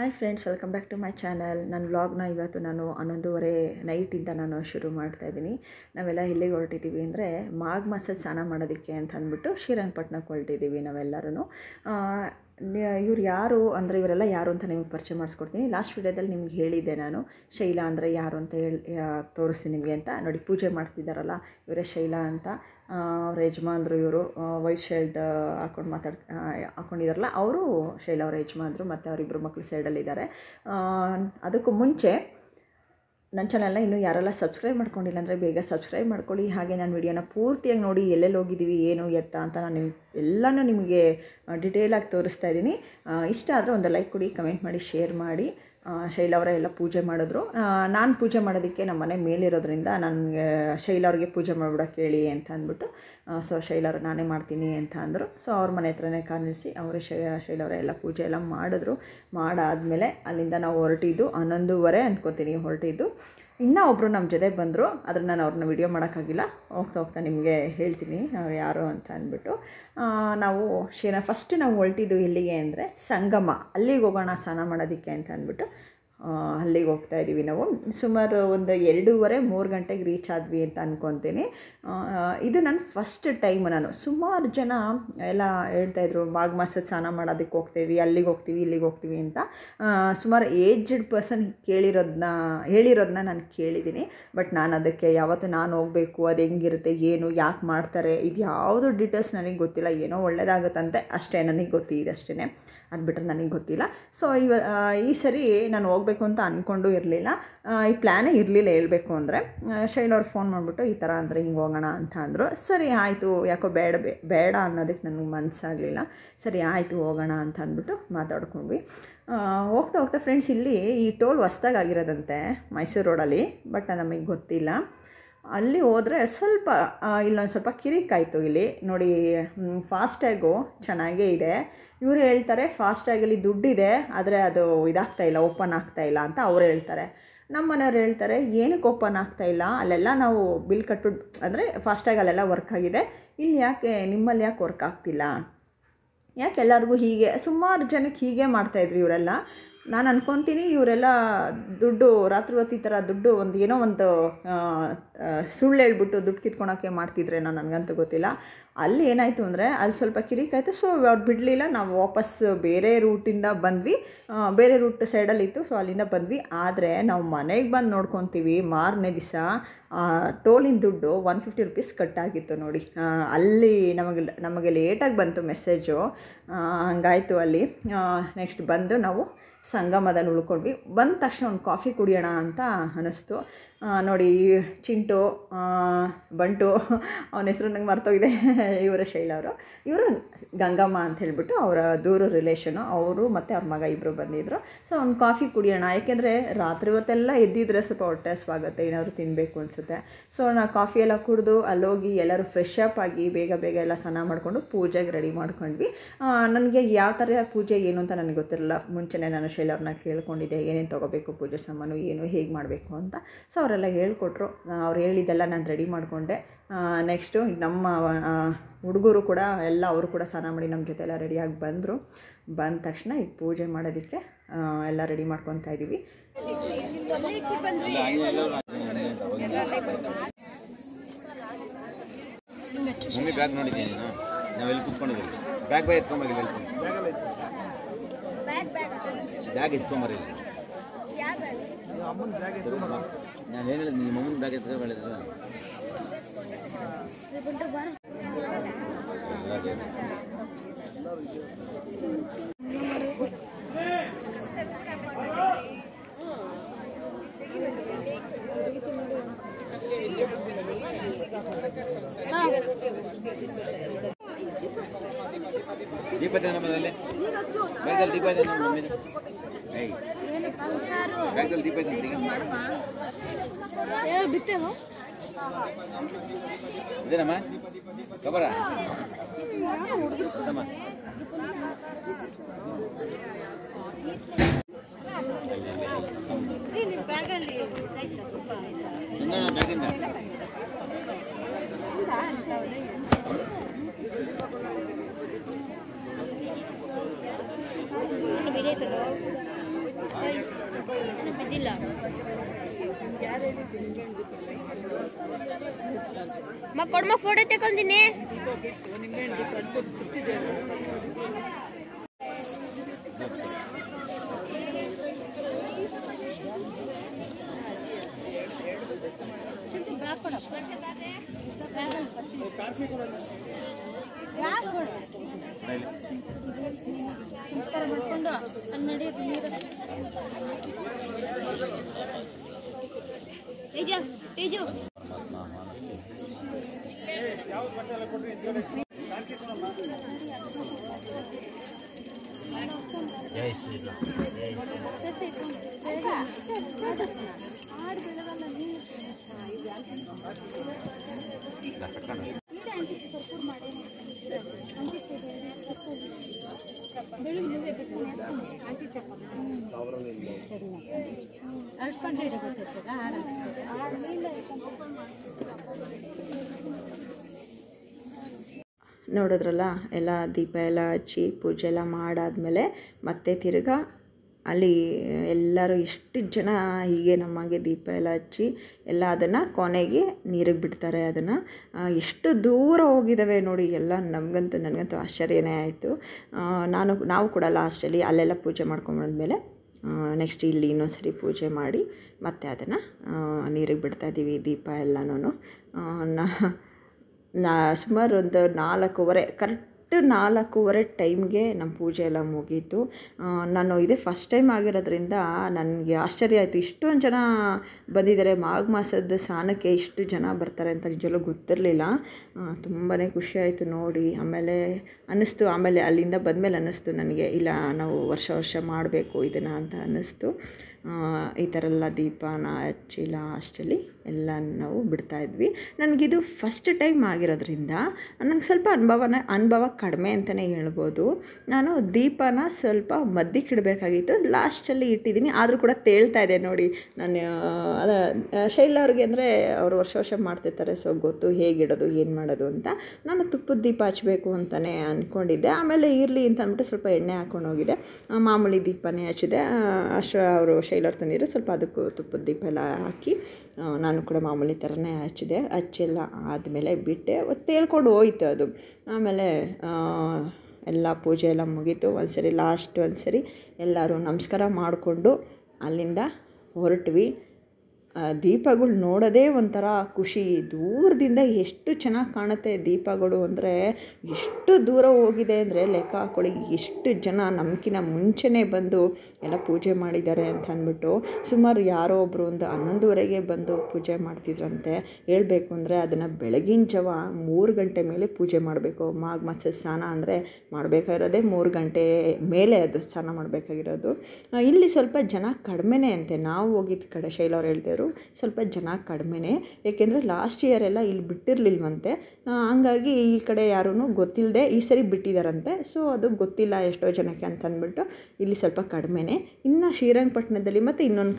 Hi friends, welcome back to my channel. ನನ್ನ ವ್ಲಾಗ್ನ ಇವತ್ತು ನಾನು 11:30 ನೈಟಿಂದ ನಾನು ಶುರು ಮಾಡ್ತಾಯಿದ್ದೀನಿ. ನಾವೆಲ್ಲ ಎಲ್ಲಿಗೆ ಹೊರಟಿದ್ದೀವಿ ಅಂದರೆ ಮಾಘ ಮಾಸದ ಸ್ನಾನ ಮಾಡೋದಕ್ಕೆ ಅಂತ ಅಂದ್ಬಿಟ್ಟು ಶ್ರೀರಂಗಪಟ್ಟಣಕ್ಕೆ ಹೊರಟಿದ್ದೀವಿ ನಾವೆಲ್ಲರೂ. ಇವ್ರು ಯಾರು ಅಂದರೆ ಇವರೆಲ್ಲ ಯಾರು ಅಂತ ನಿಮಗೆ ಪರಿಚಯ ಮಾಡಿಸ್ಕೊಡ್ತೀನಿ. ಲಾಸ್ಟ್ ವಿಡಿಯೋದಲ್ಲಿ ನಿಮ್ಗೆ ಹೇಳಿದ್ದೆ ನಾನು ಶೈಲಾ ಅಂದರೆ ಯಾರು ಅಂತ ತೋರಿಸ್ತೀನಿ ನಿಮಗೆ ಅಂತ. ನೋಡಿ, ಪೂಜೆ ಮಾಡ್ತಿದ್ದಾರಲ್ಲ ಇವರೇ ಶೈಲಾ ಅಂತ. ಅವ್ರ ಯಜಮಾನ್ರು ಇವರು ವೈಟ್ ಶರ್ಟ್ ಹಾಕ್ಕೊಂಡಿದ್ದಾರಲ್ಲ ಅವರು ಶೈಲಾ ಅವರ ಯಜಮಾನ್ರು, ಮತ್ತು ಅವರಿಬ್ಬರು ಮಕ್ಕಳು ಸೈಡಲ್ಲಿದ್ದಾರೆ. ಅದಕ್ಕೂ ಮುಂಚೆ ನನ್ನ ಚಾನಲ್ನ ಇನ್ನೂ ಯಾರೆಲ್ಲ ಸಬ್ಸ್ಕ್ರೈಬ್ ಮಾಡ್ಕೊಂಡಿಲ್ಲ ಅಂದರೆ ಬೇಗ ಸಬ್ಸ್ಕ್ರೈಬ್ ಮಾಡ್ಕೊಳ್ಳಿ. ಹಾಗೆ ನಾನು ವಿಡಿಯೋನ ಪೂರ್ತಿಯಾಗಿ ನೋಡಿ ಎಲ್ಲೆಲ್ಲಿ ಹೋಗಿದ್ದೀವಿ ಏನು ಎತ್ತ ಅಂತ ನಾನು ಎಲ್ಲನೂ ನಿಮಗೆ ಡಿಟೇಲಾಗಿ ತೋರಿಸ್ತಾ ಇದ್ದೀನಿ. ಇಷ್ಟ ಆದರೆ ಒಂದು ಲೈಕ್ ಕೊಡಿ, ಕಮೆಂಟ್ ಮಾಡಿ, ಶೇರ್ ಮಾಡಿ. ಶೈಲಾ ಅವರ ಎಲ್ಲ ಪೂಜೆ ಮಾಡಿದ್ರು. ನಾನು ಪೂಜೆ ಮಾಡೋದಕ್ಕೆ ನಮ್ಮ ಮನೆ ಮೇಲಿರೋದ್ರಿಂದ ನನಗೆ ಶೈಲಾ ಅವ್ರಿಗೆ ಪೂಜೆ ಮಾಡಿಬಿಡೋಕೆ ಹೇಳಿ ಅಂತ ಅಂದ್ಬಿಟ್ಟು ಶೈಲಾ ಅವರು ನಾನೇ ಮಾಡ್ತೀನಿ ಅಂತ ಅಂದರು. ಅವ್ರ ಮನೆ ಹತ್ರನೇ ಕಾಣಿಸಿ ಅವರೇ ಶೈಲಾ ಅವರ ಎಲ್ಲ ಪೂಜೆ ಎಲ್ಲ ಮಾಡಿದ್ರು. ಮಾಡಾದಮೇಲೆ ಅಲ್ಲಿಂದ ನಾವು ಹೊರಟಿದ್ದು 11:30 ಅನ್ಕೋತೀನಿ ಹೊರಟಿದ್ದು. ಇನ್ನೂ ಒಬ್ಬರು ನಮ್ಮ ಜೊತೆ ಬಂದರು, ಆದರೆ ನಾನು ಅವ್ರನ್ನ ವಿಡಿಯೋ ಮಾಡೋಕ್ಕಾಗಿಲ್ಲ. ಹೋಗ್ತಾ ಹೋಗ್ತಾ ನಿಮಗೆ ಹೇಳ್ತೀನಿ ಅವ್ರು ಯಾರು ಅಂತ ಅಂದ್ಬಿಟ್ಟು. ನಾವು ಫಸ್ಟ್ ನಾವು ಹೊರಟಿದ್ದು ಎಲ್ಲಿಗೆ ಅಂದರೆ ಸಂಗಮ, ಅಲ್ಲಿಗೆ ಹೋಗೋಣ ಸ್ನಾನ ಮಾಡೋದಕ್ಕೆ ಅಂತ ಅಂದ್ಬಿಟ್ಟು ಅಲ್ಲಿಗೆ ಹೋಗ್ತಾ ಇದ್ದೀವಿ ನಾವು. ಸುಮಾರು ಒಂದು 2:30-3 ಗಂಟೆಗೆ ರೀಚ್ ಆದ್ವಿ ಅಂತ ಅಂದ್ಕೊತೀನಿ. ಇದು ನನ್ನ ಫಸ್ಟ್ ಟೈಮ್. ನಾನು ಸುಮಾರು ಜನ ಎಲ್ಲ ಹೇಳ್ತಾಯಿದ್ರು ಮಾಘ ಮಾಸದ ಸ್ನಾನ ಮಾಡೋದಕ್ಕೆ ಹೋಗ್ತೀವಿ, ಅಲ್ಲಿಗೆ ಹೋಗ್ತೀವಿ, ಇಲ್ಲಿಗೆ ಹೋಗ್ತೀವಿ ಅಂತ. ಸುಮಾರು ಏಜ್ಡ್ ಪರ್ಸನ್ ಹೇಳಿರೋದನ್ನ ನಾನು ಕೇಳಿದ್ದೀನಿ. ಬಟ್ ನಾನು ಅದಕ್ಕೆ ಯಾವತ್ತೂ ನಾನು ಹೋಗಬೇಕು, ಅದು ಹೆಂಗಿರುತ್ತೆ, ಏನು, ಯಾಕೆ ಮಾಡ್ತಾರೆ, ಇದು ಯಾವುದು ಡೀಟೇಲ್ಸ್ ನನಗೆ ಗೊತ್ತಿಲ್ಲ. ಏನೋ ಒಳ್ಳೆಯದಾಗುತ್ತಂತೆ ಅಷ್ಟೇ ನನಗೆ ಗೊತ್ತಿದೆ, ಅಷ್ಟೇ. ಅದು ಬಿಟ್ಟರೆ ನನಗೆ ಗೊತ್ತಿಲ್ಲ. ಈ ಸರಿ ನಾನು ಹೋಗಬೇಕು ಅಂತ ಅಂದ್ಕೊಂಡು ಇರಲಿಲ್ಲ. ಈ ಪ್ಲ್ಯಾನೇ ಇರಲಿಲ್ಲ ಹೇಳಬೇಕು ಅಂದರೆ. ಶೈಲಾ ಅವ್ರು ಫೋನ್ ಮಾಡಿಬಿಟ್ಟು ಈ ಥರ ಅಂದರೆ ಹಿಂಗೆ ಹೋಗೋಣ ಅಂತ ಅಂದರು. ಸರಿ ಆಯಿತು, ಯಾಕೋ ಬೇಡ ಅನ್ನೋದಕ್ಕೆ ನನಗೆ ಮನಸ್ಸಾಗಲಿಲ್ಲ. ಸರಿ ಆಯಿತು ಹೋಗೋಣ ಅಂತ ಅಂದ್ಬಿಟ್ಟು ಮಾತಾಡ್ಕೊಂಡ್ವಿ. ಹೋಗ್ತಾ ಹೋಗ್ತಾ ಫ್ರೆಂಡ್ಸ್, ಇಲ್ಲಿ ಈ ಟೋಲ್ ಹೊಸ್ದಾಗಿ ಆಗಿರೋದಂತೆ ಮೈಸೂರು ರೋಡಲ್ಲಿ, ಬಟ್ ನಮಗೆ ಗೊತ್ತಿಲ್ಲ. ಅಲ್ಲಿ ಹೋದರೆ ಸ್ವಲ್ಪ ಇಲ್ಲೊಂದು ಸ್ವಲ್ಪ ಕಿರಿಕಾಯಿತು. ಇಲ್ಲಿ ನೋಡಿ, ಫಾಸ್ಟ್ಯಾಗು ಚೆನ್ನಾಗೇ ಇದೆ. ಇವರು ಹೇಳ್ತಾರೆ ಫಾಸ್ಟ್ಯಾಗಲ್ಲಿ ದುಡ್ಡಿದೆ, ಆದರೆ ಅದು ಇದಾಗ್ತಾಯಿಲ್ಲ, ಓಪನ್ ಆಗ್ತಾಯಿಲ್ಲ ಅಂತ ಅವ್ರು ಹೇಳ್ತಾರೆ. ನಮ್ಮ ಮನೆಯವ್ರು ಹೇಳ್ತಾರೆ ಏನಕ್ಕೆ ಓಪನ್ ಆಗ್ತಾಯಿಲ್ಲ, ಅಲ್ಲೆಲ್ಲ ನಾವು ಬಿಲ್ ಕಟ್ಬಿಟ್ಟು ಅಂದರೆ ಫಾಸ್ಟ್ಯಾಗ್ ಅಲ್ಲೆಲ್ಲ ವರ್ಕ್ ಆಗಿದೆ, ಇಲ್ಲಿ ಯಾಕೆ ನಿಮ್ಮಲ್ಲಿ ಯಾಕೆ ವರ್ಕ್ ಆಗ್ತಿಲ್ಲ, ಯಾಕೆ ಎಲ್ಲರಿಗೂ ಹೀಗೆ. ಸುಮಾರು ಜನಕ್ಕೆ ಹೀಗೆ ಮಾಡ್ತಾಯಿದ್ರು ಇವರೆಲ್ಲ. ನಾನು ಅನ್ಕೊತೀನಿ ಇವರೆಲ್ಲ ದುಡ್ಡು ರಾತ್ರಿ ಹೊತ್ತು ಈ ಥರ ದುಡ್ಡು ಏನೋ ಒಂದು ಸುಳ್ಳು ಹೇಳ್ಬಿಟ್ಟು ದುಡ್ಡು ಕಿತ್ಕೊಳಕ್ಕೆ ಮಾಡ್ತಿದ್ರೇನೋ, ನನಗಂತೂ ಗೊತ್ತಿಲ್ಲ. ಅಲ್ಲಿ ಏನಾಯಿತು ಅಂದರೆ ಅಲ್ಲಿ ಸ್ವಲ್ಪ ಕಿರಿಕಾಯಿತು. ಅವ್ರು ಬಿಡಲಿಲ್ಲ. ನಾವು ವಾಪಸ್ ಬೇರೆ ರೂಟಿಂದ ಬಂದ್ವಿ, ಬೇರೆ ರೂಟ್ ಸೈಡಲ್ಲಿತ್ತು. ಅಲ್ಲಿಂದ ಬಂದ್ವಿ. ಆದರೆ ನಾವು ಮನೆಗೆ ಬಂದು ನೋಡ್ಕೊತೀವಿ ಮಾರನೇ ದಿವಸ ಟೋಲಿನ ದುಡ್ಡು 150 ರೂಪೀಸ್ ಕಟ್ಟಾಗಿತ್ತು ನೋಡಿ. ಅಲ್ಲಿ ನಮಗೆ ಲೇಟಾಗಿ ಬಂತು ಮೆಸೇಜು. ಹಂಗಾಯಿತು ಅಲ್ಲಿ. ನೆಕ್ಸ್ಟ್ ಬಂದು ನಾವು ಸಂಗಮದಲ್ಲಿ ಉಳ್ಕೊಂಡ್ವಿ. ಬಂದ ತಕ್ಷಣ ಒಂದು ಕಾಫಿ ಕುಡಿಯೋಣ ಅಂತ ಅನ್ನಿಸ್ತು. ನೋಡಿ, ಚಿಂಟು ಬಂಟು, ಅವನ ಹೆಸರು ನಂಗೆ ಮರ್ತೋಗಿದೆ, ಇವರ ಶೈಲಾ ಅವರು. ಇವರು ಗಂಗಮ್ಮ ಅಂತ ಹೇಳ್ಬಿಟ್ಟು ಅವರ ದೂರ ರಿಲೇಷನು. ಅವರು ಮತ್ತು ಅವ್ರ ಮಗ ಇಬ್ಬರು ಬಂದಿದ್ದರು. ಒಂದು ಕಾಫಿ ಕುಡಿಯೋಣ, ಯಾಕೆಂದರೆ ರಾತ್ರಿ ಹೊತ್ತೆಲ್ಲ ಎದ್ದಿದ್ರೆ ಸ್ವಲ್ಪ ಹೊಟ್ಟೆ ಹಸ್ವಾಗುತ್ತೆ, ಏನಾದರೂ ತಿನ್ನಬೇಕು ಅನಿಸುತ್ತೆ. ನಾವು ಕಾಫಿ ಎಲ್ಲ ಕುಡಿದು ಅಲ್ಲೋಗಿ ಎಲ್ಲರೂ ಫ್ರೆಶ್ ಅಪ್ ಆಗಿ ಬೇಗ ಬೇಗ ಎಲ್ಲ ಸ್ನಾನ ಮಾಡಿಕೊಂಡು ಪೂಜೆಗೆ ರೆಡಿ ಮಾಡ್ಕೊಂಡ್ವಿ. ನನಗೆ ಯಾವ ಥರ ಪೂಜೆ ಏನು ಅಂತ ನನಗೆ ಗೊತ್ತಿರಲಿಲ್ಲ. ಮುಂಚೆನೇ ನಾನು ಶೈಲಾ ಅವ್ರನ್ನ ಕೇಳ್ಕೊಂಡಿದ್ದೆ ಏನೇನು ತೊಗೋಬೇಕು, ಪೂಜೆ ಸಾಮಾನು ಏನು, ಹೇಗೆ ಮಾಡಬೇಕು ಅಂತ. ಅವರೆಲ್ಲ ಹೇಳ್ಕೊಟ್ರು. ಅವ್ರು ಹೇಳಿದ್ದೆಲ್ಲ ನಾನು ರೆಡಿ ಮಾಡಿಕೊಂಡೆ. ನೆಕ್ಸ್ಟು ನಮ್ಮ ಹುಡುಗರು ಕೂಡ ಎಲ್ಲ ಅವರು ಕೂಡ ಸ್ನಾನ ಮಾಡಿ ನಮ್ಮ ಜೊತೆ ಎಲ್ಲ ರೆಡಿಯಾಗಿ ಬಂದರು. ಬಂದ ತಕ್ಷಣ ಈಗ ಪೂಜೆ ಮಾಡೋದಕ್ಕೆ ಎಲ್ಲ ರೆಡಿ ಮಾಡ್ಕೊತಾ ಇದ್ದೀವಿ. ಮಮ್ಮಿ ಬ್ಯಾಗ್ ನೋಡಿದ್ದೀನಿ ನಾವೆಲ್ಲಿ ಕೂತ್ಕೊಂಡಿದ್ದೀವಿ. Bag ಎತ್ಕೊಂಬರಿಲ್ಲ, bag ಎತ್ಕೊಂಬರಿಲ್ಲ. ನಾನು ಹೇಳಿಲ್ಲ ನಿಮ್ಮ ಅಮ್ಮನ ಬ್ಯಾಗ್ ಎತ್ಕೊಂಬಳಿದ್ರು. ದೀಪ ನಮ್ಮದಲ್ಲಿ ಬ್ಯಾಗಲ್ಲಿ ದೀಪ ಇದೆ, ನಮ್ಮ ಮಮ್ಮಿ ಬ್ಯಾಗಲ್ಲಿ ದೀಪ ಇದೆ. ಇದೇನಮ್ಮ ಕಬರ ಬ್ಯಾಗಿಂದ ಅದಿಲ್ಲ ಕೊಡ್ಮ ಫೋಟೋ ತಗೊಂಡಿನಿ ತೇಜು ಜೈ ಶ್ರೀರಾಮ್ ನೋಡಿದ್ರಲ್ಲ ಎಲ್ಲ ದೀಪ ಎಲ್ಲ ಹಚ್ಚಿ ಪೂಜೆ ಎಲ್ಲ ಮಾಡಾದಮೇಲೆ ಮತ್ತೆ ತಿರ್ಗಾ ಅಲ್ಲಿ ಎಲ್ಲರೂ ಎಷ್ಟು ಜನ ಹೀಗೆ ನಮಗೆ ದೀಪ ಎಲ್ಲ ಹಚ್ಚಿ ಎಲ್ಲ ಅದನ್ನು ಕೊನೆಗೆ ನೀರಿಗೆ ಬಿಡ್ತಾರೆ. ಅದನ್ನು ಎಷ್ಟು ದೂರ ಹೋಗಿದ್ದಾವೆ ನೋಡಿ ಎಲ್ಲ. ನನಗಂತೂ ಆಶ್ಚರ್ಯನೇ ಆಯಿತು. ನಾವು ಕೂಡ ಲಾಸ್ಟಲ್ಲಿ ಅಲ್ಲೆಲ್ಲ ಪೂಜೆ ಮಾಡ್ಕೊಂಬಂದ್ಮೇಲೆ ನೆಕ್ಸ್ಟ್ ಇಲ್ಲಿ ಇನ್ನೊಂದು ಸರಿ ಪೂಜೆ ಮಾಡಿ ಮತ್ತೆ ಅದನ್ನು ನೀರಿಗೆ ಬಿಡ್ತಾಯಿದ್ದೀವಿ ದೀಪ ಎಲ್ಲನೂ. ಸುಮಾರು ಒಂದು 4:15 ಕರೆಕ್ಟ್ 4:15 ಟೈಮ್ಗೆ ನಮ್ಮ ಪೂಜೆ ಎಲ್ಲ ಮುಗೀತು. ನಾನು ಇದೇ ಫಸ್ಟ್ ಟೈಮ್ ಆಗಿರೋದ್ರಿಂದ ನನಗೆ ಆಶ್ಚರ್ಯ ಆಯಿತು. ಇಷ್ಟೊಂದು ಜನ ಬಂದಿದ್ದಾರೆ. ಮಾಘ ಮಾಸದ ಸ್ನಾನಕ್ಕೆ ಇಷ್ಟು ಜನ ಬರ್ತಾರೆ ಅಂತ ನಿಜವೂ ಗೊತ್ತಿರಲಿಲ್ಲ. ತುಂಬಾ ಖುಷಿ ಆಯಿತು ನೋಡಿ. ಆಮೇಲೆ ಅಲ್ಲಿಂದ ಬಂದಮೇಲೆ ಅನ್ನಿಸ್ತು ನನಗೆ, ಇಲ್ಲ ನಾವು ವರ್ಷ ಮಾಡಬೇಕು ಇದನ್ನು ಅಂತ ಅನ್ನಿಸ್ತು. ಈ ಥರ ಎಲ್ಲ ದೀಪನ ಹಚ್ಚಿ ಲಾಸ್ಟಲ್ಲಿ ಎಲ್ಲ ನಾವು ಬಿಡ್ತಾಯಿದ್ವಿ. ನನಗಿದು ಫಸ್ಟ್ ಟೈಮ್ ಆಗಿರೋದ್ರಿಂದ ನನಗೆ ಸ್ವಲ್ಪ ಅನುಭವ ಕಡಿಮೆ ಅಂತಲೇ ಹೇಳ್ಬೋದು. ನಾನು ದೀಪನ ಸ್ವಲ್ಪ ಮಧ್ಯಕ್ಕೆ ಇಡಬೇಕಾಗಿತ್ತು, ಲಾಸ್ಟಲ್ಲಿ ಇಟ್ಟಿದ್ದೀನಿ. ಆದರೂ ಕೂಡ ತೇಳ್ತಾ ಇದೆ ನೋಡಿ. ನಾನು ಶೈಲ ಅವ್ರಿಗೆ ಅಂದರೆ ಅವರು ವರ್ಷ ಮಾಡ್ತಿರ್ತಾರೆ, ಸೊ ಗೊತ್ತು ಹೇಗಿಡೋದು ಏನು ಮಾಡೋದು ಅಂತ. ನಾನು ತುಪ್ಪದ ದೀಪ ಹಚ್ಚಬೇಕು ಅಂತಲೇ ಅಂದ್ಕೊಂಡಿದ್ದೆ. ಆಮೇಲೆ ಇರಲಿ ಅಂತ ಅಂದ್ಬಿಟ್ಟು ಸ್ವಲ್ಪ ಎಣ್ಣೆ ಹಾಕ್ಕೊಂಡು ಹೋಗಿದ್ದೆ. ಮಾಮೂಲಿ ದೀಪನೇ ಹಚ್ಚಿದೆ. ಅವರು ಶೈಲವ್ರು ತಂದಿದ್ರು, ಸ್ವಲ್ಪ ಅದಕ್ಕೂ ತುಪ್ಪದ ದೀಪ ಎಲ್ಲ ಹಾಕಿ ನಾನು ಕೂಡ ಮಾಮೂಲಿ ಥರನೇ ಹಚ್ಚೆಲ್ಲ ಆದಮೇಲೆ ಬಿಟ್ಟೆ. ತೇಳ್ಕೊಂಡು ಹೋಯ್ತು ಅದು. ಆಮೇಲೆ ಎಲ್ಲ ಪೂಜೆ ಎಲ್ಲ ಮುಗೀತು. ಲಾಸ್ಟ್ ಒಂದು ಸರಿ ಎಲ್ಲರೂ ನಮಸ್ಕಾರ ಮಾಡಿಕೊಂಡು ಅಲ್ಲಿಂದ ಹೊರಟ್ವಿ. ದೀಪಗಳು ನೋಡೋದೇ ಒಂಥರ ಖುಷಿ. ದೂರದಿಂದ ಎಷ್ಟು ಚೆನ್ನಾಗಿ ಕಾಣುತ್ತೆ ದೀಪಗಳು ಅಂದರೆ, ಎಷ್ಟು ದೂರ ಹೋಗಿದೆ ಅಂದರೆ ಲೆಕ್ಕ ಹಾಕೊಳ್ಳಿ. ಎಷ್ಟು ಜನ ನಮಗಿನ ಮುಂಚೆನೇ ಬಂದು ಎಲ್ಲ ಪೂಜೆ ಮಾಡಿದ್ದಾರೆ ಅಂತ ಅಂದ್ಬಿಟ್ಟು. ಸುಮಾರು ಯಾರೋ ಒಬ್ಬರು ಒಂದು 11:30ಗೆ ಬಂದು ಪೂಜೆ ಮಾಡ್ತಿದ್ರಂತೆ. ಹೇಳಬೇಕು ಅಂದರೆ ಅದನ್ನು ಬೆಳಗಿನ ಜಾವ 3 ಗಂಟೆ ಮೇಲೆ ಪೂಜೆ ಮಾಡಬೇಕು. ಮಾಘ ಮಾಸದ ಸ್ನಾನ ಅಂದರೆ ಮಾಡಬೇಕಾಗಿರೋದೇ 3 ಗಂಟೆ ಮೇಲೆ ಅದು ಸ್ನಾನ ಮಾಡಬೇಕಾಗಿರೋದು. ಇಲ್ಲಿ ಸ್ವಲ್ಪ ಜನ ಕಡಿಮೆನೇ ಅಂತೆ. ನಾವು ಹೋಗಿದ್ದ ಕಡೆ ಶೈಲವ್ರು ಹೇಳ್ತಿದ್ರು ಸ್ವಲ್ಪ ಜನ ಕಡಿಮೆನೇ, ಏಕೆಂದರೆ ಲಾಸ್ಟ್ ಇಯರ್ ಎಲ್ಲ ಇಲ್ಲಿ ಬಿಟ್ಟಿರಲಿಲ್ವಂತೆ. ಹಂಗಾಗಿ ಈ ಕಡೆ ಯಾರೂ ಗೊತ್ತಿಲ್ಲದೆ ಈ ಸರಿ ಬಿಟ್ಟಿದ್ದಾರಂತೆ. ಸೊ ಅದು ಗೊತ್ತಿಲ್ಲ ಎಷ್ಟೋ ಜನಕ್ಕೆ ಅಂತಂದ್ಬಿಟ್ಟು ಇಲ್ಲಿ ಸ್ವಲ್ಪ ಕಡಿಮೆನೇ. ಇನ್ನು ಶ್ರೀರಂಗಪಟ್ಟಣದಲ್ಲಿ ಮತ್ತು ಇನ್ನೊಂದು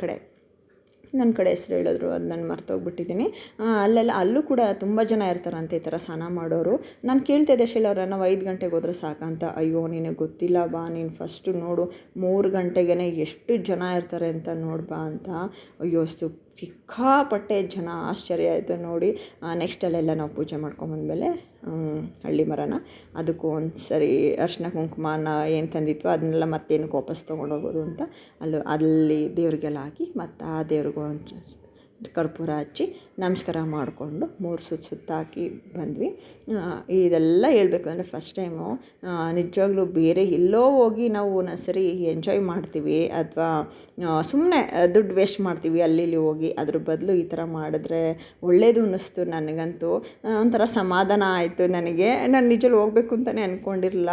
ಕಡೆ ಹೆಸರು ಹೇಳಿದ್ರು, ಅದು ನಾನು ಮರ್ತೋಗ್ಬಿಟ್ಟಿದ್ದೀನಿ. ಅಲ್ಲೂ ಕೂಡ ತುಂಬ ಜನ ಇರ್ತಾರಂತೆ ಈ ಥರ ಸ್ನಾನ ಮಾಡೋರು. ನಾನು ಕೇಳ್ತಾಯಿದ್ದೆ ಶೈಲವ್ರ, ನಾವು 5 ಗಂಟೆಗೆ ಹೋದರೆ ಸಾಕಂತ. ಅಯ್ಯೋ ನಿನಗೆ ಗೊತ್ತಿಲ್ಲ ಬಾ, ನೀನು ಫಸ್ಟು ನೋಡು 3 ಗಂಟೆಗೇ ಎಷ್ಟು ಜನ ಇರ್ತಾರೆ ಅಂತ ನೋಡ್ಬಾ ಅಂತ. ಅಯ್ಯೋ ಸಿಕ್ಕಾಪಟ್ಟೆ ಜನ. ಆಶ್ಚರ್ಯ ಆಯಿತು ನೋಡಿ. ನೆಕ್ಸ್ಟ್ ಅಲ್ಲೆಲ್ಲ ನಾವು ಪೂಜೆ ಮಾಡ್ಕೊಂಬಂದಮೇಲೆ ಹಳ್ಳಿ ಮರನ ಅದಕ್ಕೂ ಒಂದು ಸರಿ ಅರ್ಶಿನ ಕುಂಕುಮನ ಏನು ತಂದಿತ್ತು ಅದನ್ನೆಲ್ಲ ಮತ್ತೇನಕ್ಕೆ ವಾಪಸ್ ತೊಗೊಂಡೋಗೋದು ಅಂತ ಅಲ್ಲಿ ದೇವ್ರಿಗೆಲ್ಲ ಹಾಕಿ ಮತ್ತು ಆ ದೇವ್ರಿಗೂ ಕರ್ಪೂರ ಹಚ್ಚಿ ನಮಸ್ಕಾರ ಮಾಡಿಕೊಂಡು 3 ಸುತ್ತಾಕಿ ಬಂದ್ವಿ. ಇದೆಲ್ಲ ಹೇಳ್ಬೇಕು ಅಂದರೆ ಫಸ್ಟ್ ಟೈಮು ನಿಜವಾಗ್ಲೂ ಬೇರೆ ಎಲ್ಲೋ ಹೋಗಿ ನಾವು ಒಂದೊಂದ್ಸರಿ ಎಂಜಾಯ್ ಮಾಡ್ತೀವಿ ಅಥವಾ ಸುಮ್ಮನೆ ದುಡ್ಡು ವೇಸ್ಟ್ ಮಾಡ್ತೀವಿ ಅಲ್ಲಿ ಹೋಗಿ. ಅದ್ರ ಬದಲು ಈ ಥರ ಮಾಡಿದ್ರೆ ಒಳ್ಳೆಯದು ಅನ್ನಿಸ್ತು ನನಗಂತೂ. ಒಂಥರ ಸಮಾಧಾನ ಆಯಿತು ನನಗೆ. ನಾನು ನಿಜವಾಗ್ಲೂ ಹೋಗಬೇಕು ಅಂತಲೇ ಅಂದ್ಕೊಂಡಿರಲಿಲ್ಲ.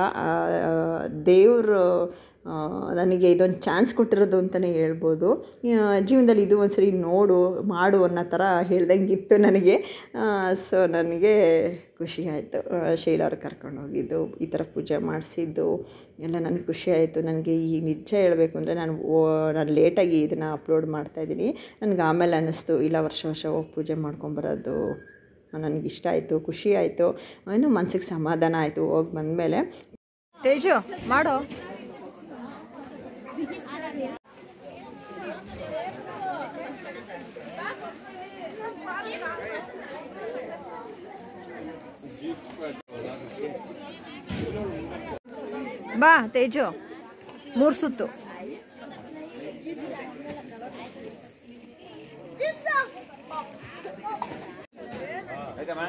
ದೇವರು ನನಗೆ ಇದೊಂದು ಚಾನ್ಸ್ ಕೊಟ್ಟಿರೋದು ಅಂತಲೇ ಹೇಳ್ಬೋದು. ಜೀವನದಲ್ಲಿ ಇದು ಒಂದು ಸರಿ ಮಾಡು ಅನ್ನೋ ಥರ ಹೇಳ್ದಂಗಿತ್ತು ನನಗೆ. ಸೊ ನನಗೆ ಖುಷಿ ಆಯಿತು. ಶೈಲವ್ರು ಕರ್ಕೊಂಡು ಹೋಗಿದ್ದು, ಈ ಥರ ಪೂಜೆ ಮಾಡಿಸಿದ್ದು ಎಲ್ಲ ನನಗೆ ಖುಷಿ ಆಯಿತು. ನನಗೆ ಈಗ ನಿಜ ಹೇಳಬೇಕು ಅಂದರೆ ನಾನು ಲೇಟಾಗಿ ಇದನ್ನು ಅಪ್ಲೋಡ್ ಮಾಡ್ತಾಯಿದ್ದೀನಿ. ನನಗೆ ಆಮೇಲೆ ಅನ್ನಿಸ್ತು, ಇಲ್ಲ ವರ್ಷ ಹೋಗಿ ಪೂಜೆ ಮಾಡ್ಕೊಂಬರೋದು ನನಗಿಷ್ಟ ಆಯಿತು, ಖುಷಿ ಆಯಿತು. ಇನ್ನೂ ಮನಸ್ಸಿಗೆ ಸಮಾಧಾನ ಆಯಿತು ಹೋಗಿ ಬಂದಮೇಲೆ. ತೇಜು ಮಾಡೋ ಬಾ ತೇಜು 3 ಸುತ್ತು. ಆಯ್ತಮ್ಮ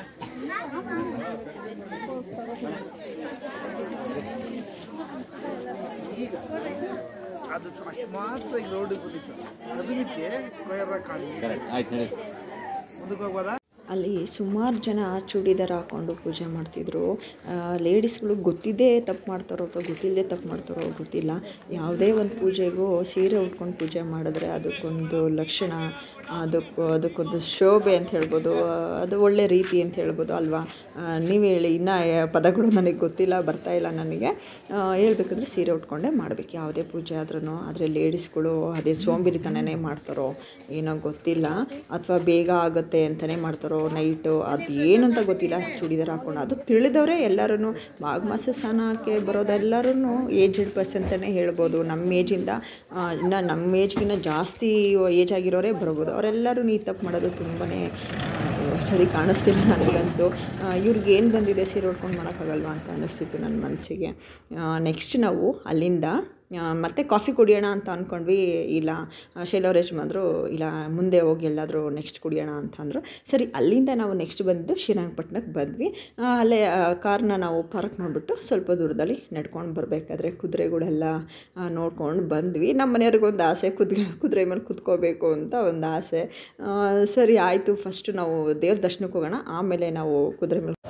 ಅದು ಮಾತ್ರ ಈಗ ರೋಡ್ ಕೂತಿತ್ತು ಅದಕ್ಕೆ ಸ್ಕ್ವೇರ್ ಕಾಣಿ ಕರೆಕ್ಟ್ ಆಯ್ತು ಹೇಳಿ ಮುಂದಕ್ಕೆ ಹೋಗ್ಬೋದಾ. ಅಲ್ಲಿ ಸುಮಾರು ಜನ ಚೂಡಿದಾರ ಹಾಕ್ಕೊಂಡು ಪೂಜೆ ಮಾಡ್ತಿದ್ರು. ಲೇಡೀಸ್ಗಳು ಗೊತ್ತಿದ್ದೇ ತಪ್ಪು ಮಾಡ್ತಾರೋ ಅಥವಾ ಗೊತ್ತಿಲ್ಲದೆ ತಪ್ಪು ಮಾಡ್ತಾರೋ ಗೊತ್ತಿಲ್ಲ. ಯಾವುದೇ ಒಂದು ಪೂಜೆಗೂ ಸೀರೆ ಉಟ್ಕೊಂಡು ಪೂಜೆ ಮಾಡಿದ್ರೆ ಅದಕ್ಕೊಂದು ಲಕ್ಷಣ, ಅದಕ್ಕೊಂದು ಶೋಭೆ ಅಂತ ಹೇಳ್ಬೋದು, ಅದು ಒಳ್ಳೆ ರೀತಿ ಅಂತ ಹೇಳ್ಬೋದು ಅಲ್ವಾ. ನೀವು ಹೇಳಿ, ಇನ್ನೂ ಪದಗಳು ನನಗೆ ಗೊತ್ತಿಲ್ಲ, ಬರ್ತಾಯಿಲ್ಲ ನನಗೆ. ಹೇಳ್ಬೇಕಂದ್ರೆ ಸೀರೆ ಉಟ್ಕೊಂಡೇ ಮಾಡಬೇಕು ಯಾವುದೇ ಪೂಜೆ ಆದ್ರೂ. ಆದರೆ ಲೇಡೀಸ್ಗಳು ಅದೇ ಸೋಂಬೇರಿತನನೇ ಮಾಡ್ತಾರೋ ಏನೋ ಗೊತ್ತಿಲ್ಲ, ಅಥವಾ ಬೇಗ ಆಗುತ್ತೆ ಅಂತಲೇ ಮಾಡ್ತಾರೋ ನೈಟು, ಅದು ಏನು ಅಂತ ಗೊತ್ತಿಲ್ಲ. ಚೂಡಿದಾರ ಹಾಕ್ಕೊಂಡು ಅದು ತಿಳಿದವರೇ ಎಲ್ಲರೂ ಮಾಘ ಮಾಸ ಸ್ನಾನಕ್ಕೆ ಬರೋದೆಲ್ಲರೂ ಏಜ್ಡ್ ಪರ್ಸನ್ ಅಂತಲೇ ಹೇಳ್ಬೋದು. ನಮ್ಮ ಏಜಿಂದ ಇನ್ನು ನಮ್ಮ ಏಜ್ಗಿನ್ನ ಜಾಸ್ತಿ ಏಜ್ ಆಗಿರೋರೇ ಬರ್ಬೋದು. ಅವರೆಲ್ಲರೂ ಈ ತಪ್ಪು ಮಾಡೋದು ತುಂಬಾ ಸರಿ ಕಾಣಿಸ್ತಿಲ್ಲ ನನಗಂತೂ. ಇವ್ರಿಗೆ ಏನು ಬಂದಿದೆ ಸೀರೆ ಉಟ್ಕೊಂಡು ಮಾಡೋಕ್ಕಾಗಲ್ವಾ ಅಂತ ಅನ್ನಿಸ್ತಿತ್ತು ನನ್ನ ಮನಸ್ಸಿಗೆ. ನೆಕ್ಸ್ಟ್ ನಾವು ಅಲ್ಲಿಂದ ಮತ್ತೆ ಕಾಫಿ ಕುಡಿಯೋಣ ಅಂತ ಅಂದ್ಕೊಂಡ್ವಿ. ಇಲ್ಲ ಶೈಲವ್ರ ಯಜಮಾನ್ರು ಇಲ್ಲ ಮುಂದೆ ಹೋಗಿ ಎಲ್ಲಾದರೂ ನೆಕ್ಸ್ಟ್ ಕುಡಿಯೋಣ ಅಂತ ಅಂದರು. ಸರಿ, ಅಲ್ಲಿಂದ ನಾವು ನೆಕ್ಸ್ಟ್ ಬಂದು ಶ್ರೀರಂಗಪಟ್ಟಣಕ್ಕೆ ಬಂದ್ವಿ. ಅಲ್ಲೇ ಕಾರ್ನ ನಾವು ಪಾರ್ಕ್ ಮಾಡಿಬಿಟ್ಟು ಸ್ವಲ್ಪ ದೂರದಲ್ಲಿ ನಡ್ಕೊಂಡು ಬರಬೇಕಾದ್ರೆ ಕುದುರೆಗಳೆಲ್ಲ ನೋಡ್ಕೊಂಡು ಬಂದ್ವಿ. ನಮ್ಮ ಮನೆಯವ್ರಿಗೊಂದು ಆಸೆ, ಕುದುರೆ ಮೇಲೆ ಕುತ್ಕೋಬೇಕು ಅಂತ ಒಂದು ಆಸೆ. ಸರಿ ಆಯಿತು, ಫಸ್ಟು ನಾವು ದೇವ್ರ ದರ್ಶನಕ್ಕೆ ಹೋಗೋಣ, ಆಮೇಲೆ ನಾವು ಕುದುರೆ ಮೇಲೆ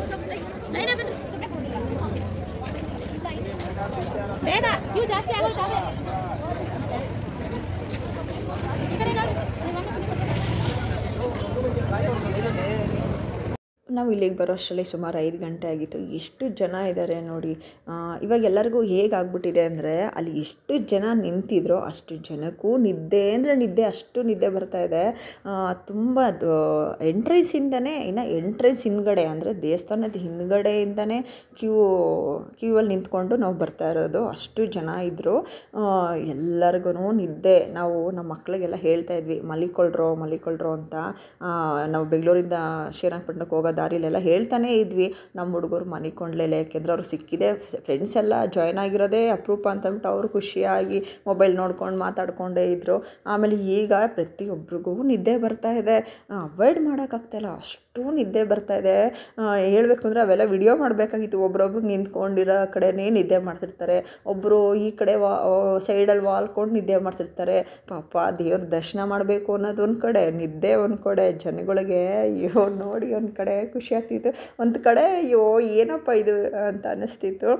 ಬೇಗ ಕ್ಯೂ ಜಾಸ್ತಿ ಆಗೋಯ್ತಾವೆ. ಈ ಕಡೆ ನೋಡಿ. ನಾವು ಇಲ್ಲಿಗೆ ಬರೋ ಅಷ್ಟರಲ್ಲಿ ಸುಮಾರು 5 ಗಂಟೆ ಆಗಿತ್ತು. ಎಷ್ಟು ಜನ ಇದ್ದಾರೆ ನೋಡಿ. ಇವಾಗ ಎಲ್ಲರಿಗೂ ಹೇಗಾಗ್ಬಿಟ್ಟಿದೆ ಅಂದರೆ, ಅಲ್ಲಿ ಎಷ್ಟು ಜನ ನಿಂತಿದ್ರೋ ಅಷ್ಟು ಜನಕ್ಕೂ ನಿದ್ದೆ ಅಂದರೆ ನಿದ್ದೆ, ಅಷ್ಟು ನಿದ್ದೆ ಬರ್ತಾಯಿದೆ. ತುಂಬ ಎಂಟ್ರೆನ್ಸಿಂದನೇ, ಇನ್ನು ಎಂಟ್ರೆನ್ಸ್ ಹಿಂದ್ಗಡೆ ಅಂದರೆ ದೇವಸ್ಥಾನದ ಹಿಂದ್ಗಡೆಯಿಂದನೇ ಕ್ಯೂವಲ್ಲಿ ನಿಂತ್ಕೊಂಡು ನಾವು ಬರ್ತಾ ಇರೋದು. ಅಷ್ಟು ಜನ ಇದ್ದರು. ಎಲ್ಲರಿಗೂ ನಿದ್ದೆ. ನಾವು ನಮ್ಮ ಮಕ್ಕಳಿಗೆಲ್ಲ ಹೇಳ್ತಾಯಿದ್ವಿ, ಮಲಿಕೊಳ್ರೋ ಅಂತ. ನಾವು ಬೆಂಗಳೂರಿಂದ ಶ್ರೀರಂಗಪಟ್ಟಣಕ್ಕೆ ಹೋಗೋ ದಾರಿಲೆಲ್ಲ ಹೇಳ್ತಾನೇ ಇದ್ವಿ, ನಮ್ಮ ಹುಡುಗರು ಮನಿಕೊಂಡ್ಲೇಲೆ, ಯಾಕೆಂದ್ರೆ ಅವ್ರು ಸಿಕ್ಕಿದೆ ಫ್ರೆಂಡ್ಸ್ ಎಲ್ಲ ಜಾಯ್ನ್ ಆಗಿರೋದೇ ಅಪರೂಪ ಅಂತಂದ್ಬಿಟ್ಟು ಅವರು ಖುಷಿಯಾಗಿ ಮೊಬೈಲ್ ನೋಡ್ಕೊಂಡು ಮಾತಾಡ್ಕೊಂಡೇ ಇದ್ದರು. ಆಮೇಲೆ ಈಗ ಪ್ರತಿಯೊಬ್ಬರಿಗೂ ನಿದ್ದೆ ಬರ್ತಾಯಿದೆ, ಅವಾಯ್ಡ್ ಮಾಡೋಕ್ಕಾಗ್ತಾಯಿಲ್ಲ, ಅಷ್ಟು ನಿದ್ದೆ ಬರ್ತಾಯಿದೆ. ಹೇಳಬೇಕು ಅಂದರೆ ಅವೆಲ್ಲ ವಿಡಿಯೋ ಮಾಡಬೇಕಾಗಿತ್ತು. ಒಬ್ರೊಬ್ರು ನಿಂತ್ಕೊಂಡಿರೋ ಕಡೆನೇ ನಿದ್ದೆ ಮಾಡ್ತಿರ್ತಾರೆ, ಒಬ್ಬರು ಈ ಕಡೆ ಸೈಡಲ್ಲಿ ವಾಲ್ಕೊಂಡು ನಿದ್ದೆ ಮಾಡ್ತಿರ್ತಾರೆ. ಪಾಪ ದೇವ್ರ ದರ್ಶನ ಮಾಡಬೇಕು ಅನ್ನೋದು ಒಂದು ಕಡೆ, ನಿದ್ದೆ ಒಂದು ಕಡೆ. ಜನಗಳಿಗೆ ಅಯ್ಯೋ ನೋಡಿ ಒಂದು ಕಡೆ ಖುಷಿ ಆಗ್ತಿತ್ತು, ಒಂದು ಕಡೆ ಅಯ್ಯೋ ಏನಪ್ಪ ಇದು ಅಂತ ಅನ್ನಿಸ್ತಿತ್ತು.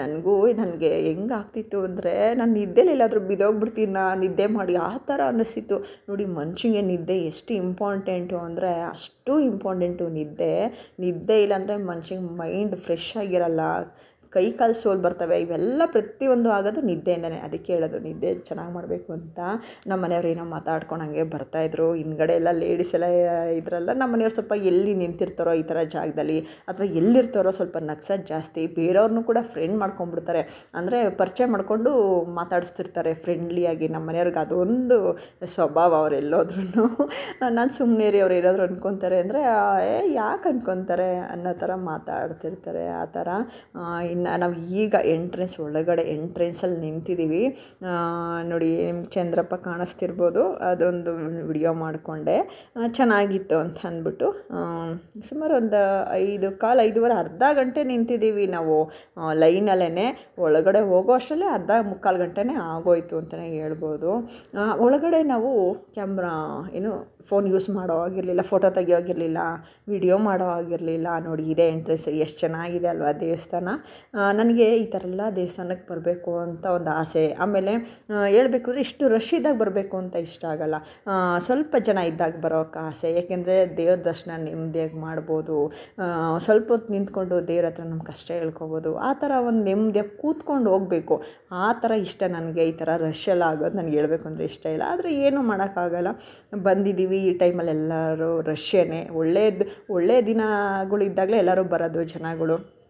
ನನಗೆ ಹೆಂಗೆ ಆಗ್ತಿತ್ತು ಅಂದರೆ, ನಾನು ನಿದ್ದೆಲಿ ಎಲ್ಲಾದರೂ ಬಿದ್ದೋಗ್ಬಿಡ್ತೀನ ನಿದ್ದೆ ಮಾಡಿ, ಆ ಥರ ಅನ್ನಿಸ್ತಿತ್ತು. ನೋಡಿ ಮನುಷ್ಯನಿಗೆ ನಿದ್ದೆ ಎಷ್ಟು ಇಂಪಾರ್ಟೆಂಟು ಅಂದರೆ ಅಷ್ಟು ಇಂಪಾರ್ಟೆಂಟು ನಿದ್ದೆ ಇಲ್ಲಾಂದರೆ ಮನುಷ್ಯಂಗೆ ಮೈಂಡ್ ಫ್ರೆಶ್ ಆಗಿರಲ್ಲ, ಕೈ ಕಾಲು ಸೋಲ್ ಬರ್ತವೆ. ಇವೆಲ್ಲ ಪ್ರತಿಯೊಂದು ಆಗೋದು ನಿದ್ದೆಯಿಂದನೇ. ಅದಕ್ಕೆ ಹೇಳೋದು ನಿದ್ದೆ ಚೆನ್ನಾಗಿ ಮಾಡಬೇಕು ಅಂತ. ನಮ್ಮ ಮನೆಯವ್ರು ಏನೋ ಮಾತಾಡ್ಕೊಂಡು ಬರ್ತಾಯಿದ್ರು. ಹಿಂದ್ಗಡೆ ಎಲ್ಲ ಲೇಡೀಸ್ ಎಲ್ಲ ಇದ್ರಲ್ಲ, ನಮ್ಮ ಮನೆಯವ್ರು ಸ್ವಲ್ಪ ಎಲ್ಲಿ ನಿಂತಿರ್ತಾರೋ ಈ ಥರ ಜಾಗದಲ್ಲಿ ಅಥವಾ ಎಲ್ಲಿರ್ತಾರೋ ಸ್ವಲ್ಪ ನಗ್ಸೋದು ಜಾಸ್ತಿ. ಬೇರೆಯವ್ರನ್ನೂ ಕೂಡ ಫ್ರೆಂಡ್ ಮಾಡ್ಕೊಂಡ್ಬಿಡ್ತಾರೆ, ಅಂದರೆ ಪರಿಚಯ ಮಾಡಿಕೊಂಡು ಮಾತಾಡಿಸ್ತಿರ್ತಾರೆ ಫ್ರೆಂಡ್ಲಿಯಾಗಿ. ನಮ್ಮ ಮನೆಯವ್ರಿಗೆ ಅದೊಂದು ಸ್ವಭಾವ. ಅವ್ರು ಎಲ್ಲೋದ್ರೂ ನಾನು ಸುಮ್ಮನೆ ರೀ ಅವ್ರು ಏನಾದರೂ ಅನ್ಕೊತಾರೆ ಅಂದರೆ ಯಾಕೆ ಅನ್ಕೊತಾರೆ ಅನ್ನೋ ಥರ ಮಾತಾಡ್ತಿರ್ತಾರೆ. ಆ ಥರ ಇನ್ನು ನಾವು ಈಗ ಒಳಗಡೆ ಎಂಟ್ರೆನ್ಸಲ್ಲಿ ನಿಂತಿದ್ದೀವಿ ನೋಡಿ. ನಿಮ್ಗೆ ಚಂದ್ರಪ್ಪ ಕಾಣಿಸ್ತಿರ್ಬೋದು, ಅದೊಂದು ವಿಡಿಯೋ ಮಾಡಿಕೊಂಡೆ, ಚೆನ್ನಾಗಿತ್ತು ಅಂತ ಅಂದ್ಬಿಟ್ಟು. ಸುಮಾರು ಒಂದು 5:15 ಅರ್ಧ ಗಂಟೆ ನಿಂತಿದ್ದೀವಿ ನಾವು ಲೈನಲ್ಲೇ. ಒಳಗಡೆ ಹೋಗೋ ಅಷ್ಟರಲ್ಲೇ ಮುಕ್ಕಾಲು ಗಂಟೆನೇ ಆಗೋಯ್ತು ಅಂತಲೇ ಹೇಳ್ಬೋದು. ಒಳಗಡೆ ನಾವು ಕ್ಯಾಮ್ರಾ ಫೋನ್ ಯೂಸ್ ಮಾಡೋ ಆಗಿರಲಿಲ್ಲ, ಫೋಟೋ ತೆಗಿಯೋ ಆಗಿರಲಿಲ್ಲ, ವಿಡಿಯೋ ಮಾಡೋ ಆಗಿರಲಿಲ್ಲ. ನೋಡಿ ಇದೇ ಎಂಟ್ರೆನ್ಸ್, ಎಷ್ಟು ಚೆನ್ನಾಗಿದೆ ಅಲ್ವಾ ದೇವಸ್ಥಾನ. ನನಗೆ ಈ ಥರ ಎಲ್ಲ ದೇವಸ್ಥಾನಕ್ಕೆ ಬರಬೇಕು ಅಂತ ಒಂದು ಆಸೆ. ಆಮೇಲೆ ಹೇಳ್ಬೇಕು ಅಂದರೆ ಇಷ್ಟು ರಶ್ ಇದ್ದಾಗ ಬರಬೇಕು ಅಂತ ಇಷ್ಟ ಆಗಲ್ಲ, ಸ್ವಲ್ಪ ಜನ ಇದ್ದಾಗ ಬರೋಕ್ಕೆ ಆಸೆ. ಯಾಕೆಂದರೆ ದೇವ್ರ ದರ್ಶನ ನೆಮ್ಮದಿಯಾಗಿ ಮಾಡ್ಬೋದು, ಸ್ವಲ್ಪ ಹೊತ್ತು ನಿಂತ್ಕೊಂಡು ದೇವ್ರ ಹತ್ರ ನಮ್ಮ ಕಷ್ಟ ಹೇಳ್ಕೊಬೋದು. ಆ ಥರ ಒಂದು ನೆಮ್ಮದಿಯಾಗಿ ಕೂತ್ಕೊಂಡು ಹೋಗಬೇಕು, ಆ ಥರ ಇಷ್ಟ ನನಗೆ. ಈ ಥರ ರಶ್ ಎಲ್ಲ ಆಗೋದು ನನಗೆ ಹೇಳ್ಬೇಕು ಅಂದರೆ ಇಷ್ಟ ಇಲ್ಲ. ಆದರೆ ಏನೂ ಮಾಡೋಕ್ಕಾಗಲ್ಲ, ಬಂದಿದ್ದೀವಿ. ಈ ಟೈಮಲ್ಲಿ ಎಲ್ಲರೂ ರಶ್ಯನೇ. ಒಳ್ಳೆಯ ದಿನಗಳು ಇದ್ದಾಗಲೇ ಎಲ್ಲರೂ ಬರೋದು ಜನಗಳು.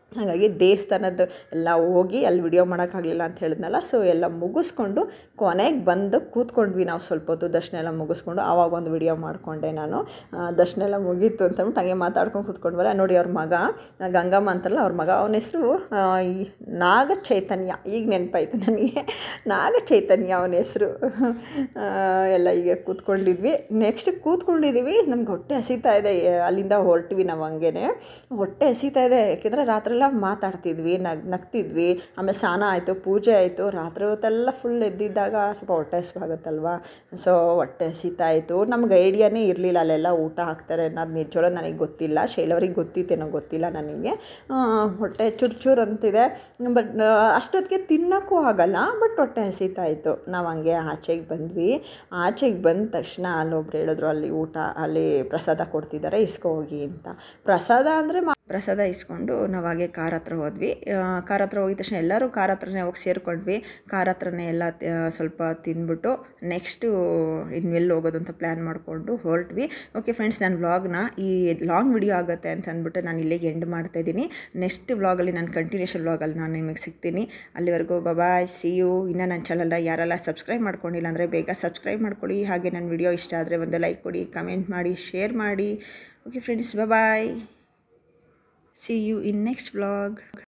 ಹಾಗಾಗಿ ದೇವಸ್ಥಾನದ ಎಲ್ಲ ಹೋಗಿ ಅಲ್ಲಿ ವಿಡಿಯೋ ಮಾಡೋಕ್ಕಾಗಲಿಲ್ಲ ಅಂತ ಹೇಳಿದ್ನಲ್ಲ. ಸೊ ಎಲ್ಲ ಮುಗಿಸ್ಕೊಂಡು ಕೊನೆಗೆ ಬಂದು ಕೂತ್ಕೊಂಡ್ವಿ ನಾವು ಸ್ವಲ್ಪ ಹೊತ್ತು. ದರ್ಶನ ಎಲ್ಲ ಮುಗಿಸ್ಕೊಂಡು ಆವಾಗ ಒಂದು ವಿಡಿಯೋ ಮಾಡಿಕೊಂಡೆ ನಾನು. ದರ್ಶನ ಎಲ್ಲ ಮುಗೀತು ಅಂತಂದ್ಬಿಟ್ಟು ಹಾಗೆ ಮಾತಾಡ್ಕೊಂಡು ಕೂತ್ಕೊಂಡ್ವಲ್ಲ. ನೋಡಿ ಅವ್ರ ಮಗ ಗಂಗಮ್ಮ ಅಂತಾರಲ್ಲ, ಅವ್ರ ಮಗ, ಅವನ ಹೆಸರು ನಾಗ ಚೈತನ್ಯ. ಈಗ ನೆನಪಾಯ್ತು ನನಗೆ, ನಾಗ ಚೈತನ್ಯ ಅವನ ಹೆಸರು. ಎಲ್ಲ ಈಗ ಕೂತ್ಕೊಂಡಿದ್ವಿ. ನೆಕ್ಸ್ಟ್ ಕೂತ್ಕೊಂಡಿದ್ದೀವಿ, ನಮ್ಗೆ ಹೊಟ್ಟೆ ಹಸಿತಾ ಇದೆ. ಅಲ್ಲಿಂದ ಹೊರಟ್ವಿ ನಾವು. ಹಂಗೇ ಹೊಟ್ಟೆ ಹಸಿತಾ ಇದೆ, ಯಾಕೆಂದರೆ ರಾತ್ರಿ ಮಾತಾಡ್ತಿದ್ವಿ, ನಗ್ತಿದ್ವಿ. ಆಮೇಲೆ ಸ್ನಾನ ಆಯಿತು, ಪೂಜೆ ಆಯಿತು. ರಾತ್ರಿ ಹೊತ್ತೆಲ್ಲ ಫುಲ್ ಎದ್ದಿದ್ದಾಗ ಸ್ವಲ್ಪ ಹೊಟ್ಟೆ ಹಸಿವಾಗುತ್ತಲ್ವ. ಸೊ ಹೊಟ್ಟೆ ಹಸಿತಾಯಿತು. ನಮ್ಗೆ ಐಡಿಯಾನೇ ಇರಲಿಲ್ಲ ಅಲ್ಲೆಲ್ಲ ಊಟ ಹಾಕ್ತಾರೆ ಅನ್ನೋದು. ನಿಜವಲ್ಲ ನನಗೆ ಗೊತ್ತಿಲ್ಲ, ಶೈಲವ್ರಿಗೆ ಗೊತ್ತಿತ್ತೇನೋ ಗೊತ್ತಿಲ್ಲ ನನಗೆ. ಹೊಟ್ಟೆ ಚೂರು ಅಂತಿದೆ, ಬಟ್ ಅಷ್ಟೊತ್ತಿಗೆ ತಿನ್ನೋಕ್ಕೂ ಆಗಲ್ಲ. ಬಟ್ ಹೊಟ್ಟೆ ಹಸಿತಾಯಿತು. ನಾವು ಹಂಗೆ ಆಚೆಗೆ ಬಂದ್ವಿ. ಆಚೆಗೆ ಬಂದ ತಕ್ಷಣ ಅಲ್ಲೊಬ್ರು ಹೇಳಿದ್ರು, ಅಲ್ಲಿ ಊಟ, ಅಲ್ಲಿ ಪ್ರಸಾದ ಕೊಡ್ತಿದ್ದಾರೆ, ಇಸ್ಕೊ ಹೋಗಿ ಅಂತ. ಪ್ರಸಾದ ಅಂದರೆ ಪ್ರಸಾದ ಇಸ್ಕೊಂಡು ನಾವು ಹಾಗೆ ಕಾರ್ ಹತ್ರ ಹೋದ್ವಿ. ಕಾರ್ ಹತ್ರ ಹೋಗಿದ ತಕ್ಷಣ ಎಲ್ಲರೂ ಕಾರ್ ಹತ್ರನೇ ಹೋಗಿ ಸೇರಿಕೊಂಡ್ವಿ. ಕಾರ್ ಹತ್ರನೇ ಎಲ್ಲ ಸ್ವಲ್ಪ ತಿಂದ್ಬಿಟ್ಟು ನೆಕ್ಸ್ಟು ಇನ್ನೆಲ್ಲಿ ಹೋಗೋದು ಅಂತ ಪ್ಲ್ಯಾನ್ ಮಾಡಿಕೊಂಡು ಹೊರಟ್ವಿ. ಓಕೆ ಫ್ರೆಂಡ್ಸ್, ನನ್ನ ವ್ಲಾಗ್ನ ಈ ಲಾಂಗ್ ವಿಡಿಯೋ ಆಗುತ್ತೆ ಅಂತ ಅಂದ್ಬಿಟ್ಟು ನಾನು ಇಲ್ಲಿಗೆ ಎಂಡ್ ಮಾಡ್ತಾಯಿದ್ದೀನಿ. ನೆಕ್ಸ್ಟ್ ವ್ಲಾಗಲ್ಲಿ ನಾನು ಕಂಟಿನ್ಯೂಷನ್ ವ್ಲಾಗಲ್ಲಿ ನಾನು ನಿಮಗೆ ಸಿಗ್ತೀನಿ. ಅಲ್ಲಿವರೆಗೂ ಬಾಯ್, ಸಿ ಯು. ಇನ್ನು ನನ್ನ ಚಾನಲ್ನ ಯಾರೆಲ್ಲ ಸಬ್ಸ್ಕ್ರೈಬ್ ಮಾಡ್ಕೊಂಡಿಲ್ಲ ಅಂದರೆ ಬೇಗ ಸಬ್ಸ್ಕ್ರೈಬ್ ಮಾಡ್ಕೊಳ್ಳಿ. ಹಾಗೆ ನನ್ನ ವಿಡಿಯೋ ಇಷ್ಟ ಆದರೆ ಒಂದು ಲೈಕ್ ಕೊಡಿ, ಕಮೆಂಟ್ ಮಾಡಿ, ಶೇರ್ ಮಾಡಿ. Okay friends, bye. See you in next vlog.